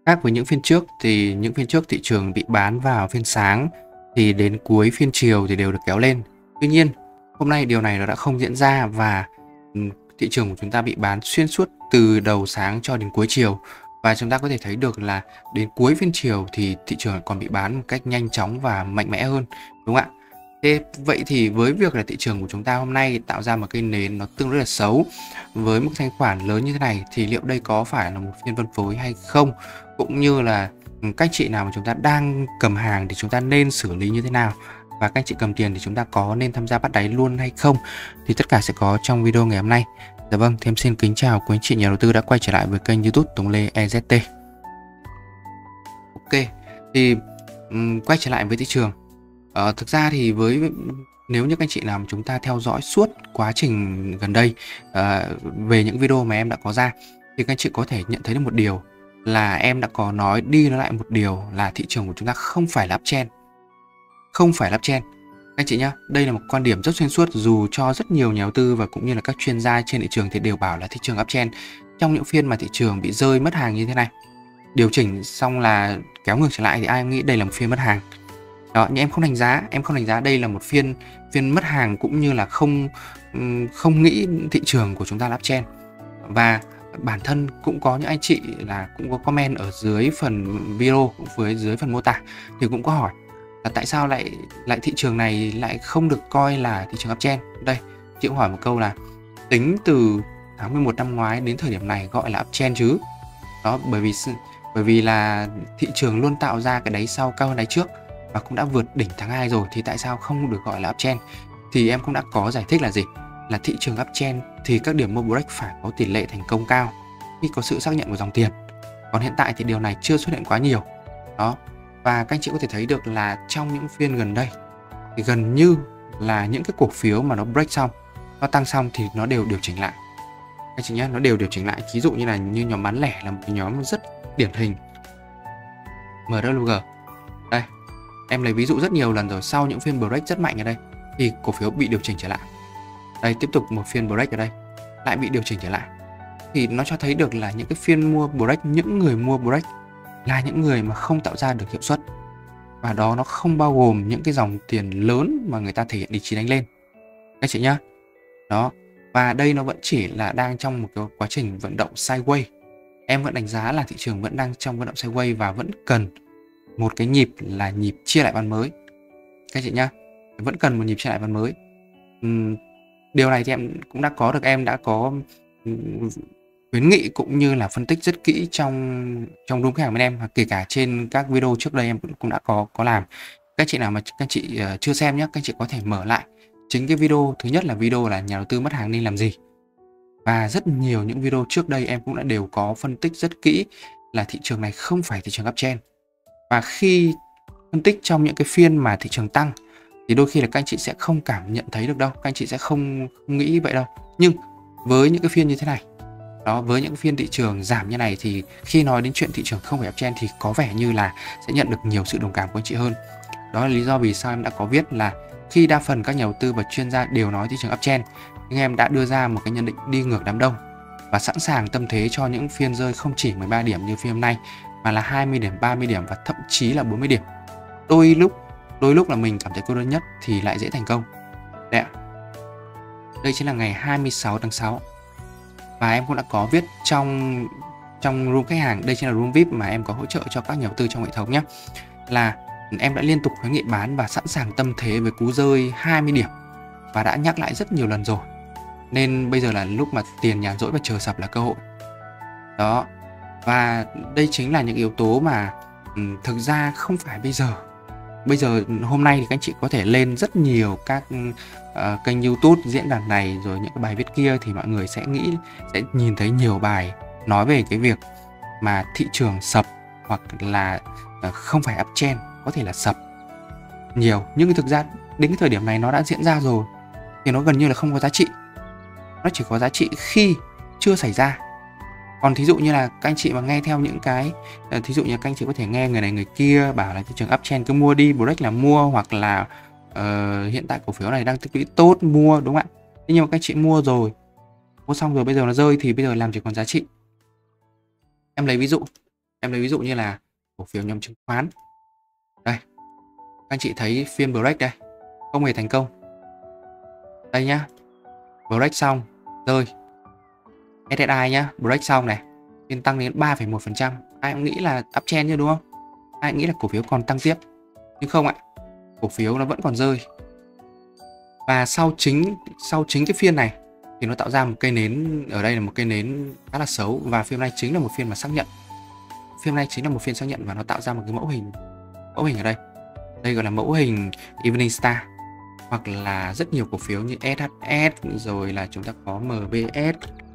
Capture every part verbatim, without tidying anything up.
Khác với những phiên trước thì những phiên trước thị trường bị bán vào phiên sáng thì đến cuối phiên chiều thì đều được kéo lên. Tuy nhiên, hôm nay điều này nó đã không diễn ra và thị trường của chúng ta bị bán xuyên suốt từ đầu sáng cho đến cuối chiều. Và chúng ta có thể thấy được là đến cuối phiên chiều thì thị trường còn bị bán một cách nhanh chóng và mạnh mẽ hơn, đúng không ạ? Thế vậy thì với việc là thị trường của chúng ta hôm nay tạo ra một cái nến nó tương đối là xấu với một thanh khoản lớn như thế này thì liệu đây có phải là một phiên phân phối hay không? Cũng như là các chị nào mà chúng ta đang cầm hàng thì chúng ta nên xử lý như thế nào? Và các chị cầm tiền thì chúng ta có nên tham gia bắt đáy luôn hay không? Thì tất cả sẽ có trong video ngày hôm nay. Dạ vâng, thêm xin kính chào quý anh chị nhà đầu tư đã quay trở lại với kênh YouTube Tùng Lê e zét tê. Ok, thì um, quay trở lại với thị trường. Ờ, thực ra thì với nếu như các anh chị nào mà chúng ta theo dõi suốt quá trình gần đây uh, về những video mà em đã có ra thì các anh chị có thể nhận thấy được một điều là em đã có nói đi nói lại một điều là thị trường của chúng ta không phải là uptrend, không phải là uptrend. Các anh chị nhá, đây là một quan điểm rất xuyên suốt dù cho rất nhiều nhà đầu tư và cũng như là các chuyên gia trên thị trường thì đều bảo là thị trường uptrend trong những phiên mà thị trường bị rơi mất hàng như thế này, điều chỉnh xong là kéo ngược trở lại thì ai nghĩ đây là một phiên mất hàng. Đó, nhưng em không đánh giá, em không đánh giá đây là một phiên phiên mất hàng cũng như là không không nghĩ thị trường của chúng ta là uptrend. Và bản thân cũng có những anh chị là cũng có comment ở dưới phần video, cũng với dưới phần mô tả thì cũng có hỏi là tại sao lại lại thị trường này lại không được coi là thị trường uptrend. Đây, chị cũng hỏi một câu là tính từ tháng mười một năm ngoái đến thời điểm này gọi là uptrend chứ? Đó, bởi vì bởi vì là thị trường luôn tạo ra cái đáy sau cao hơn đáy trước và cũng đã vượt đỉnh tháng hai rồi thì tại sao không được gọi là uptrend? Thì em cũng đã có giải thích là gì? Là thị trường uptrend thì các điểm mua break phải có tỷ lệ thành công cao khi có sự xác nhận của dòng tiền. Còn hiện tại thì điều này chưa xuất hiện quá nhiều. Đó. Và các anh chị có thể thấy được là trong những phiên gần đây thì gần như là những cái cổ phiếu mà nó break xong, nó tăng xong thì nó đều điều chỉnh lại. Các anh chị nhé, nó đều điều chỉnh lại. Ví dụ như là như nhóm bán lẻ là một cái nhóm rất điển hình, em vê giê. Đây, em lấy ví dụ rất nhiều lần rồi, sau những phiên break rất mạnh ở đây thì cổ phiếu bị điều chỉnh trở lại. Đây, tiếp tục một phiên break ở đây lại bị điều chỉnh trở lại. Thì nó cho thấy được là những cái phiên mua break, những người mua break là những người mà không tạo ra được hiệu suất. Và đó nó không bao gồm những cái dòng tiền lớn mà người ta thể hiện ý chí đánh lên. Các chị nhá. Đó. Và đây nó vẫn chỉ là đang trong một cái quá trình vận động sideways. Em vẫn đánh giá là thị trường vẫn đang trong vận động sideways và vẫn cần một cái nhịp là nhịp chia lại ván mới. Các chị nhá. Vẫn cần một nhịp chia lại ván mới. Uhm, điều này thì em cũng đã có được, em đã có khuyến nghị cũng như là phân tích rất kỹ trong trong room khách hàng bên em, kể cả trên các video trước đây em cũng, cũng đã có có làm. Các chị nào mà các chị uh, chưa xem nhé, các chị có thể mở lại chính cái video thứ nhất là video là nhà đầu tư mất hàng nên làm gì, và rất nhiều những video trước đây em cũng đã đều có phân tích rất kỹ là thị trường này không phải thị trường uptrend. Và khi phân tích trong những cái phiên mà thị trường tăng thì đôi khi là các anh chị sẽ không cảm nhận thấy được đâu, các anh chị sẽ không, không nghĩ vậy đâu. Nhưng với những cái phiên như thế này, đó, với những phiên thị trường giảm như này thì khi nói đến chuyện thị trường không phải uptrend thì có vẻ như là sẽ nhận được nhiều sự đồng cảm của anh chị hơn. Đó là lý do vì sao em đã có viết là khi đa phần các nhà đầu tư và chuyên gia đều nói thị trường uptrend, nhưng em đã đưa ra một cái nhận định đi ngược đám đông và sẵn sàng tâm thế cho những phiên rơi không chỉ mười ba điểm như phiên hôm nay mà là hai mươi điểm, ba mươi điểm và thậm chí là bốn mươi điểm. Đôi lúc đôi lúc là mình cảm thấy cô đơn nhất thì lại dễ thành công. Đây ạ. Đây chính là ngày hai mươi sáu tháng sáu. Và em cũng đã có viết trong trong room khách hàng, đây chính là room vi ai pi mà em có hỗ trợ cho các nhà đầu tư trong hệ thống nhé, là em đã liên tục khuyến nghị bán và sẵn sàng tâm thế với cú rơi hai mươi điểm và đã nhắc lại rất nhiều lần rồi. Nên bây giờ là lúc mà tiền nhàn rỗi và chờ sập là cơ hội. Đó. Và đây chính là những yếu tố mà um, thực ra không phải bây giờ. Bây giờ hôm nay thì các anh chị có thể lên rất nhiều các uh, kênh YouTube, diễn đàn này rồi những cái bài viết kia thì mọi người sẽ nghĩ, sẽ nhìn thấy nhiều bài nói về cái việc mà thị trường sập hoặc là uh, không phải uptrend, có thể là sập nhiều. Nhưng thực ra đến cái thời điểm này nó đã diễn ra rồi thì nó gần như là không có giá trị. Nó chỉ có giá trị khi chưa xảy ra. Còn thí dụ như là các anh chị mà nghe theo những cái, thí dụ như các anh chị có thể nghe người này người kia bảo là thị trường uptrend cứ mua đi, break là mua, hoặc là uh, hiện tại cổ phiếu này đang tích lũy tốt, mua, đúng không ạ? Thế nhưng mà các anh chị mua rồi, mua xong rồi bây giờ nó rơi thì bây giờ làm chỉ còn giá trị. Em lấy ví dụ, Em lấy ví dụ như là cổ phiếu nhóm chứng khoán. Đây, các anh chị thấy phiên break đây, không hề thành công. Đây nhá, break xong, rơi. ét ét i nhá, break xong này, phiên tăng đến ba phẩy một phần trăm. Ai cũng nghĩ là uptrend chứ đúng không? Ai cũng nghĩ là cổ phiếu còn tăng tiếp. Nhưng không ạ, cổ phiếu nó vẫn còn rơi. Và sau chính sau chính cái phiên này thì nó tạo ra một cây nến, ở đây là một cây nến khá là xấu, và phiên này chính là một phiên mà xác nhận. Phiên này chính là một phiên xác nhận và nó tạo ra một cái mẫu hình mẫu hình ở đây. Đây gọi là mẫu hình Evening Star, hoặc là rất nhiều cổ phiếu như ét hát ét, rồi là chúng ta có em bê ét.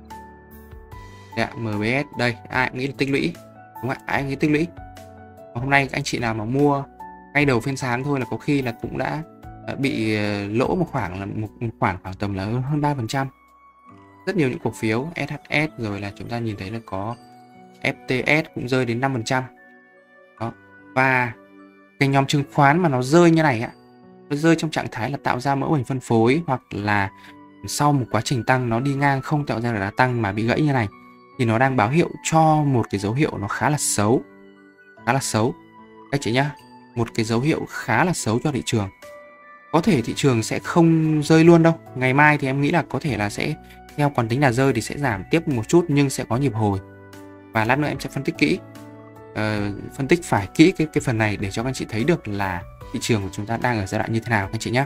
Đấy, em bê ét đây, ai cũng nghĩ là tích lũy, đúng không ạ? Ai cũng nghĩ tích lũy. Và hôm nay các anh chị nào mà mua ngay đầu phiên sáng thôi là có khi là cũng đã bị lỗ một khoảng là một, một khoản khoảng tầm là hơn ba phần trăm. Rất nhiều những cổ phiếu ét hát ét, rồi là chúng ta nhìn thấy là có ép tê ét cũng rơi đến năm phần trăm. Đó. Và cái nhóm chứng khoán mà nó rơi như này ạ, nó rơi trong trạng thái là tạo ra mẫu hình phân phối, hoặc là sau một quá trình tăng nó đi ngang không tạo ra đà tăng mà bị gãy như này, thì nó đang báo hiệu cho một cái dấu hiệu nó khá là xấu. Khá là xấu. Các chị nhá, một cái dấu hiệu khá là xấu cho thị trường. Có thể thị trường sẽ không rơi luôn đâu. Ngày mai thì em nghĩ là có thể là sẽ theo quán tính là rơi thì sẽ giảm tiếp một chút, nhưng sẽ có nhịp hồi. Và lát nữa em sẽ phân tích kỹ, uh, phân tích phải kỹ cái, cái phần này để cho các anh chị thấy được là thị trường của chúng ta đang ở giai đoạn như thế nào các anh chị nhé.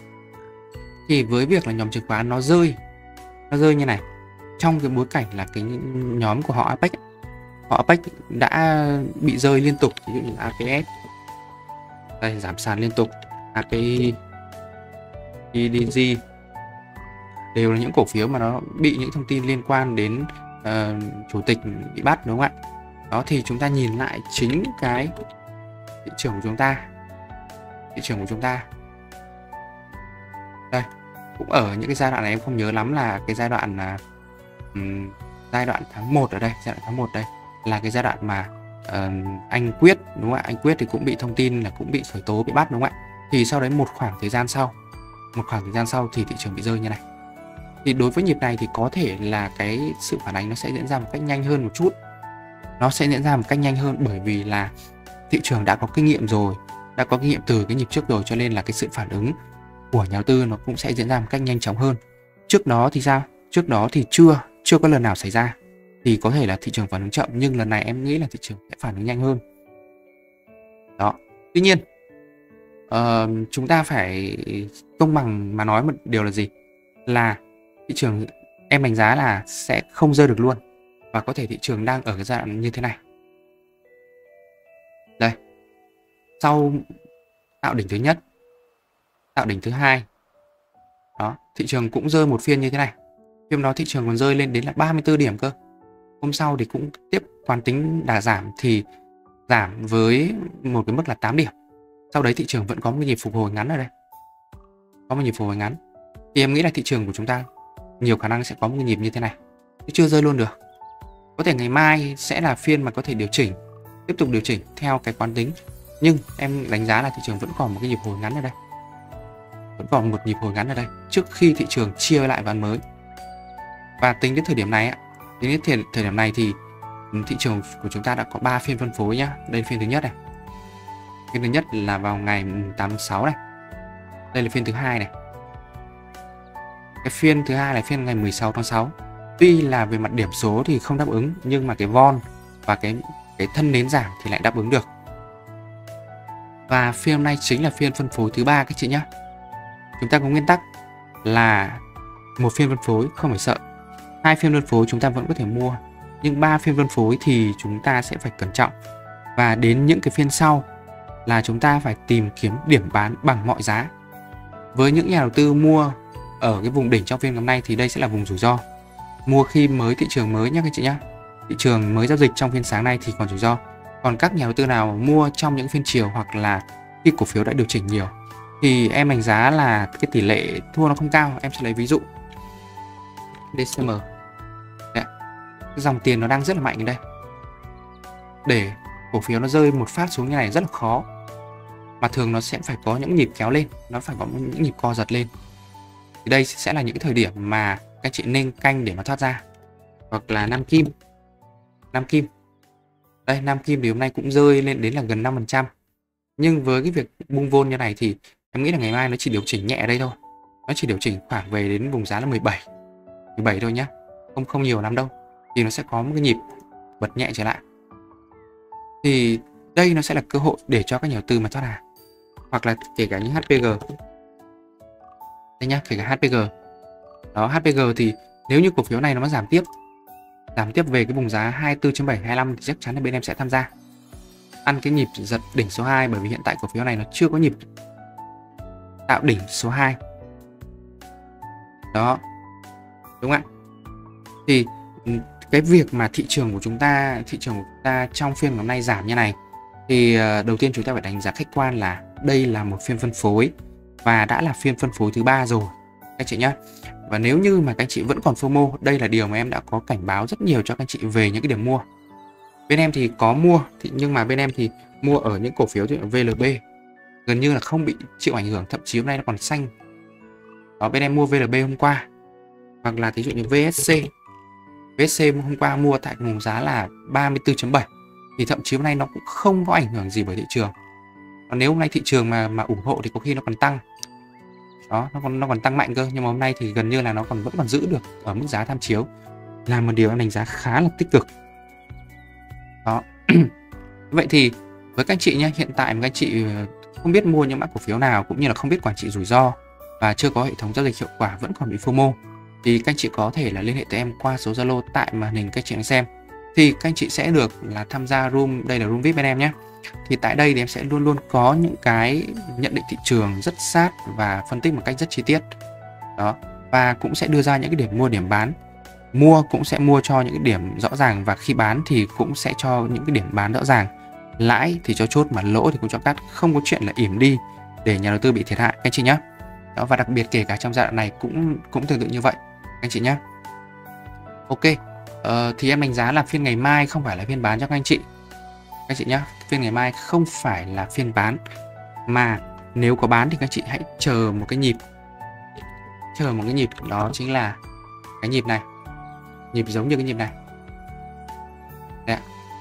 Thì với việc là nhóm chứng khoán nó rơi, nó rơi như này, trong cái bối cảnh là cái nhóm của họ a pếch, họ a pếch đã bị rơi liên tục, ví dụ như a pê ét, đây giảm sàn liên tục, a pê i, i đê giê đều là những cổ phiếu mà nó bị những thông tin liên quan đến uh, chủ tịch bị bắt, đúng không ạ? Đó, thì chúng ta nhìn lại chính cái thị trường của chúng ta, thị trường của chúng ta đây cũng ở những cái giai đoạn này, em không nhớ lắm là cái giai đoạn là um, giai đoạn tháng một ở đây, giai đoạn tháng một đây là cái giai đoạn mà uh, anh Quyết, đúng không ạ? Anh Quyết thì cũng bị thông tin là cũng bị khởi tố, bị bắt, đúng không ạ? Thì sau đấy một khoảng thời gian sau, một khoảng thời gian sau thì thị trường bị rơi như này. Thì đối với nhịp này thì có thể là cái sự phản ánh nó sẽ diễn ra một cách nhanh hơn một chút. Nó sẽ diễn ra một cách nhanh hơn bởi vì là thị trường đã có kinh nghiệm rồi, đã có kinh nghiệm từ cái nhịp trước rồi, cho nên là cái sự phản ứng của nhà đầu tư nó cũng sẽ diễn ra một cách nhanh chóng hơn. Trước đó thì sao? Trước đó thì chưa, chưa có lần nào xảy ra. Thì có thể là thị trường phản ứng chậm, nhưng lần này em nghĩ là thị trường sẽ phản ứng nhanh hơn. Đó. Tuy nhiên, uh, chúng ta phải công bằng mà nói một điều là gì? Là thị trường em đánh giá là sẽ không rơi được luôn, và có thể thị trường đang ở cái giai đoạn như thế này. Đây, sau tạo đỉnh thứ nhất, tạo đỉnh thứ hai, đó, thị trường cũng rơi một phiên như thế này. Phiên đó thị trường còn rơi lên đến là ba mươi tư điểm cơ. Hôm sau thì cũng tiếp quán tính đà giảm, thì giảm với một cái mức là tám điểm. Sau đấy thị trường vẫn có một nhịp phục hồi ngắn ở đây, có một nhịp phục hồi ngắn. Thì em nghĩ là thị trường của chúng ta nhiều khả năng sẽ có một cái nhịp như thế này, chứ chưa rơi luôn được. Có thể ngày mai sẽ là phiên mà có thể điều chỉnh, tiếp tục điều chỉnh theo cái quán tính. Nhưng em đánh giá là thị trường vẫn còn một cái nhịp hồi ngắn ở đây, vẫn còn một nhịp hồi ngắn ở đây trước khi thị trường chia lại ván mới. Và tính đến thời điểm này, tính đến thời, thời điểm này thì thị trường của chúng ta đã có ba phiên phân phối nhá. Đây là phiên thứ nhất này, phiên thứ nhất là vào ngày tám tháng sáu này. Đây là phiên thứ hai này. Cái phiên thứ hai là phiên ngày mười sáu tháng sáu. Tuy là về mặt điểm số thì không đáp ứng, nhưng mà cái vol và cái cái thân nến giảm thì lại đáp ứng được. Và phiên hôm nay chính là phiên phân phối thứ ba các chị nhé. Chúng ta có nguyên tắc là một phiên phân phối không phải sợ, hai phiên phân phối chúng ta vẫn có thể mua, nhưng ba phiên phân phối thì chúng ta sẽ phải cẩn trọng. Và đến những cái phiên sau là chúng ta phải tìm kiếm điểm bán bằng mọi giá. Với những nhà đầu tư mua ở cái vùng đỉnh trong phiên hôm nay thì đây sẽ là vùng rủi ro. Mua khi mới thị trường mới nhé các chị nhé. Thị trường mới giao dịch trong phiên sáng nay thì còn rủi ro. Còn các nhà đầu tư nào mua trong những phiên chiều hoặc là khi cổ phiếu đã điều chỉnh nhiều thì em đánh giá là cái tỷ lệ thua nó không cao. Em sẽ lấy ví dụ đê xê em. Đấy. Cái dòng tiền nó đang rất là mạnh ở đây. Để cổ phiếu nó rơi một phát xuống như này rất là khó. Mà thường nó sẽ phải có những nhịp kéo lên, nó phải có những nhịp co giật lên. Thì đây sẽ là những cái thời điểm mà các chị nên canh để mà thoát ra. Hoặc là Nam Kim. Nam Kim. Đây, Nam Kim thì hôm nay cũng rơi lên đến là gần năm phần trăm. Nhưng với cái việc bung vôn như này thì em nghĩ là ngày mai nó chỉ điều chỉnh nhẹ ở đây thôi. Nó chỉ điều chỉnh khoảng về đến vùng giá là mười bảy, mười bảy thôi nhá. Không không nhiều lắm đâu. Thì nó sẽ có một cái nhịp bật nhẹ trở lại. Thì đây nó sẽ là cơ hội để cho các nhà đầu tư mà thoát hàng. Hoặc là kể cả những hát pê giê. Đây nhá, kể cả hát pê giê. Đó, hát pê giê thì nếu như cổ phiếu này nó giảm tiếp, giảm tiếp về cái vùng giá hai mươi tư chấm bảy hai lăm thì chắc chắn là bên em sẽ tham gia. Ăn cái nhịp giật đỉnh số hai, bởi vì hiện tại cổ phiếu này nó chưa có nhịp tạo đỉnh số hai. Đó. Đúng không ạ? Thì cái việc mà thị trường của chúng ta, thị trường của chúng ta trong phiên ngày hôm nay giảm như này thì đầu tiên chúng ta phải đánh giá khách quan là đây là một phiên phân phối và đã là phiên phân phối thứ ba rồi các chị nhé. Và nếu như mà các anh chị vẫn còn FOMO, đây là điều mà em đã có cảnh báo rất nhiều cho các anh chị về những cái điểm mua. Bên em thì có mua thì nhưng mà bên em thì mua ở những cổ phiếu như vê lờ bê gần như là không bị chịu ảnh hưởng, thậm chí hôm nay nó còn xanh. Đó, bên em mua vê lờ bê hôm qua, hoặc là ví dụ như vê ét xê. vê ét xê hôm qua mua tại vùng giá là ba mươi tư chấm bảy thì thậm chí hôm nay nó cũng không có ảnh hưởng gì bởi thị trường. Còn nếu hôm nay thị trường mà mà ủng hộ thì có khi nó còn tăng. Đó, nó còn nó còn tăng mạnh cơ, nhưng mà hôm nay thì gần như là nó còn vẫn còn giữ được ở mức giá tham chiếu, là một điều em đánh giá khá là tích cực. Đó. Vậy thì với các anh chị nhé, hiện tại mà các anh chị không biết mua những mã cổ phiếu nào, cũng như là không biết quản trị rủi ro và chưa có hệ thống giao dịch hiệu quả, vẫn còn bị FOMO, thì các anh chị có thể là liên hệ tới em qua số Zalo tại màn hình các chị đang xem. Thì các anh chị sẽ được là tham gia room, đây là room vê i pê bên em nhé. Thì tại đây thì em sẽ luôn luôn có những cái nhận định thị trường rất sát và phân tích một cách rất chi tiết. Đó, và cũng sẽ đưa ra những cái điểm mua, điểm bán. Mua cũng sẽ mua cho những cái điểm rõ ràng, và khi bán thì cũng sẽ cho những cái điểm bán rõ ràng. Lãi thì cho chốt, mà lỗ thì cũng cho cắt, không có chuyện là ỉm đi để nhà đầu tư bị thiệt hại các anh chị nhé. Đó, và đặc biệt kể cả trong giai đoạn này cũng cũng tương tự như vậy các anh chị nhé. Ok, ờ, thì em đánh giá là phiên ngày mai không phải là phiên bán cho các anh chị. Các anh chị nhé, phiên ngày mai không phải là phiên bán, mà nếu có bán thì các anh chị hãy chờ một cái nhịp, chờ một cái nhịp đó chính là cái nhịp này, nhịp giống như cái nhịp này. Đây,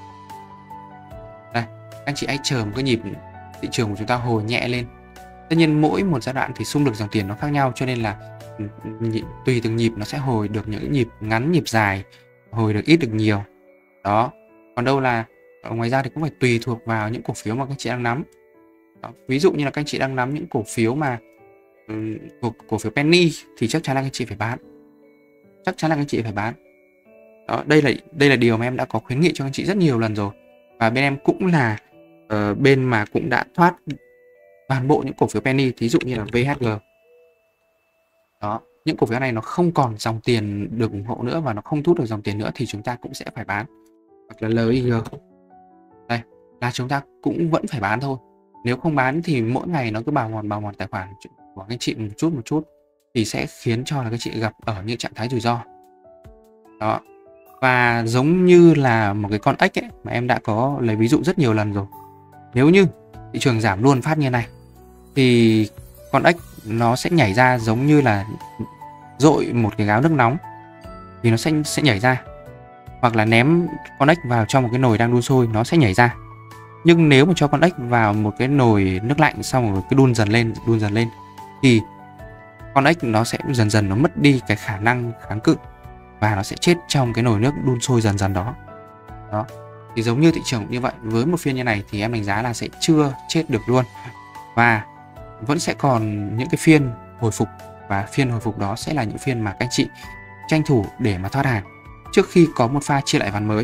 đây, các anh chị hãy chờ một cái nhịp thị trường của chúng ta hồi nhẹ lên. Tất nhiên mỗi một giai đoạn thì xung lực dòng tiền nó khác nhau, cho nên là tùy từng nhịp nó sẽ hồi được những nhịp ngắn, nhịp dài, hồi được ít được nhiều. Đó, còn đâu là ngoài ra thì cũng phải tùy thuộc vào những cổ phiếu mà các anh chị đang nắm. Đó, ví dụ như là các anh chị đang nắm những cổ phiếu mà um, cổ, cổ phiếu penny thì chắc chắn là các anh chị phải bán, chắc chắn là các anh chị phải bán. Đó, đây là đây là điều mà em đã có khuyến nghị cho các anh chị rất nhiều lần rồi, và bên em cũng là uh, bên mà cũng đã thoát toàn bộ những cổ phiếu penny, thí dụ như là vê hát giê. Đó, những cổ phiếu này nó không còn dòng tiền được ủng hộ nữa và nó không thu được dòng tiền nữa thì chúng ta cũng sẽ phải bán. Hoặc là lờ i giê, đây là chúng ta cũng vẫn phải bán thôi. Nếu không bán thì mỗi ngày nó cứ bào mòn bào mòn tài khoản của các chị một chút một chút thì sẽ khiến cho là các chị gặp ở những trạng thái rủi ro. Đó, và giống như là một cái con ếch ấy mà em đã có lấy ví dụ rất nhiều lần rồi. Nếu như thị trường giảm luôn phát như này thì con ếch nó sẽ nhảy ra giống như là dội một cái gáo nước nóng thì nó sẽ sẽ nhảy ra, hoặc là ném con ếch vào trong một cái nồi đang đun sôi nó sẽ nhảy ra. Nhưng nếu mà cho con ếch vào một cái nồi nước lạnh xong rồi cứ đun dần lên đun dần lên thì con ếch nó sẽ dần dần nó mất đi cái khả năng kháng cự và nó sẽ chết trong cái nồi nước đun sôi dần dần đó. Đó, thì giống như thị trường cũng như vậy. Với một phiên như này thì em đánh giá là sẽ chưa chết được luôn, và vẫn sẽ còn những cái phiên hồi phục, và phiên hồi phục đó sẽ là những phiên mà các anh chị tranh thủ để mà thoát hàng trước khi có một pha chia lại ván mới,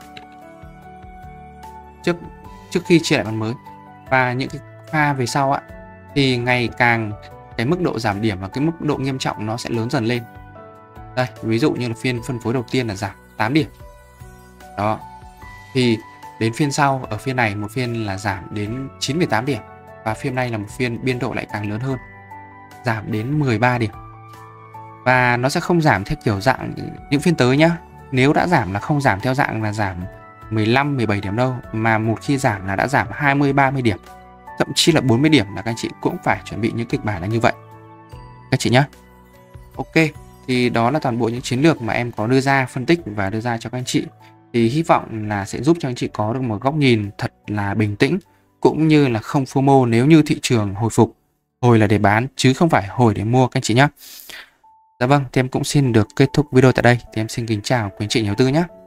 trước trước khi chia lại ván mới. Và những cái pha về sau ạ thì ngày càng cái mức độ giảm điểm và cái mức độ nghiêm trọng nó sẽ lớn dần lên. Đây, ví dụ như là phiên phân phối đầu tiên là giảm tám điểm. Đó, thì đến phiên sau, ở phiên này một phiên là giảm đến chín phẩy tám điểm, và phiên này là một phiên biên độ lại càng lớn hơn, giảm đến mười ba điểm. Và nó sẽ không giảm theo kiểu dạng những phiên tới nhá. Nếu đã giảm là không giảm theo dạng là giảm mười lăm, mười bảy điểm đâu, mà một khi giảm là đã giảm hai mươi, ba mươi điểm, thậm chí là bốn mươi điểm, là các anh chị cũng phải chuẩn bị những kịch bản là như vậy các chị nhé. Ok, thì đó là toàn bộ những chiến lược mà em có đưa ra, phân tích và đưa ra cho các anh chị. thì hy vọng là sẽ giúp cho anh chị có được một góc nhìn thật là bình tĩnh, cũng như là không FOMO nếu như thị trường hồi phục. Hồi là để bán chứ không phải hồi để mua các anh chị nhé. Dạ vâng, thì em cũng xin được kết thúc video tại đây. Thì em xin kính chào quý anh chị nhà đầu tư nhé.